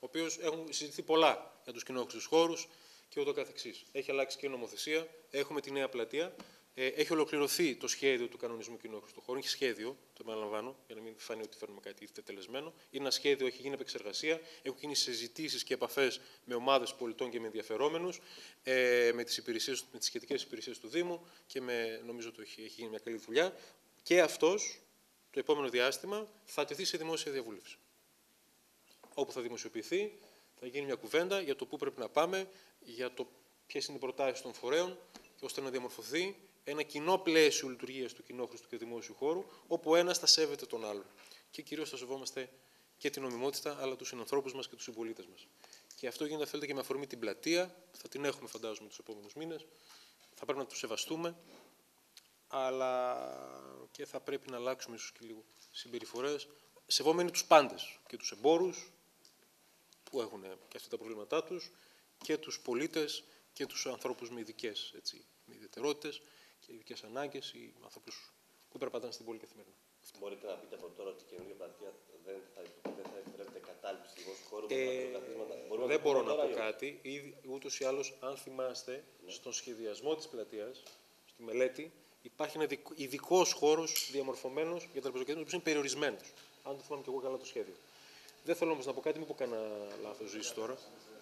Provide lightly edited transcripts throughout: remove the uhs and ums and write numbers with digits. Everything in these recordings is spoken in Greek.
οποίος έχουν συζητηθεί πολλά για τους κοινόχρηστους χώρους και ούτω καθεξής. Έχει αλλάξει και η νομοθεσία, έχουμε τη νέα πλατεία. Έχει ολοκληρωθεί το σχέδιο του κανονισμού κοινόχρηστου χώρου. Έχει σχέδιο, το επαναλαμβάνω, για να μην φανεί ότι φέρνουμε κάτι ήδη τελεσμένο. Είναι ένα σχέδιο, έχει γίνει επεξεργασία, έχουν γίνει συζητήσεις και επαφές με ομάδες πολιτών και με ενδιαφερόμενους, με τις σχετικές υπηρεσίες του Δήμου και νομίζω ότι έχει γίνει μια καλή δουλειά. Και αυτός, το επόμενο διάστημα, θα τεθεί σε δημόσια διαβούλευση. Όπου θα δημοσιοποιηθεί, θα γίνει μια κουβέντα για το πού πρέπει να πάμε, για το ποιες είναι οι προτάσεις των φορέων, ώστε να διαμορφωθεί ένα κοινό πλαίσιο λειτουργίας του κοινόχρηστου και δημόσιου χώρου, όπου ο ένας θα σέβεται τον άλλον. Και κυρίως θα σεβόμαστε και την νομιμότητα, αλλά τους συνανθρώπους μας και τους συμπολίτες μας. Και αυτό γίνεται, θέλετε, και με αφορμή την πλατεία. Θα την έχουμε, φαντάζομαι, τους επόμενους μήνες. Θα πρέπει να τους σεβαστούμε, αλλά και θα πρέπει να αλλάξουμε ίσως και λίγο συμπεριφορές, σεβόμενοι τους πάντες, και τους εμπόρους, που έχουν και αυτά τα προβλήματά τους, και τους πολίτες και τους ανθρώπους με ειδικές ιδιαιτερότητες και ειδικές ανάγκες, ή ανθρώπους που περπατάνε στην πόλη καθημερινά. Μπορείτε να πείτε από τώρα ότι η καινούργια πλατεία δεν θα επιτρέπεται κατάληψη δημόσιου χώρου? Δεν μπορώ να πω κάτι. Ούτως ή άλλως, αν θυμάστε, στον σχεδιασμό της πλατείας, στη μελέτη, υπάρχει ένα ειδικός χώρος διαμορφωμένος για τραπεζοκεντρικούς που είναι περιορισμένος. Αν το θυμάμαι και εγώ καλά το σχέδιο. Δεν θέλω όμως να πω κάτι, μην πω κανένα λάθος ζήσει τώρα.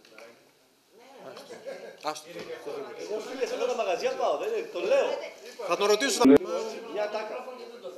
Άστο. Εγώ φίλε, σε όλα τα μαγαζιά πάω, το λέω. Θα τον ρωτήσω. Μια τάκα.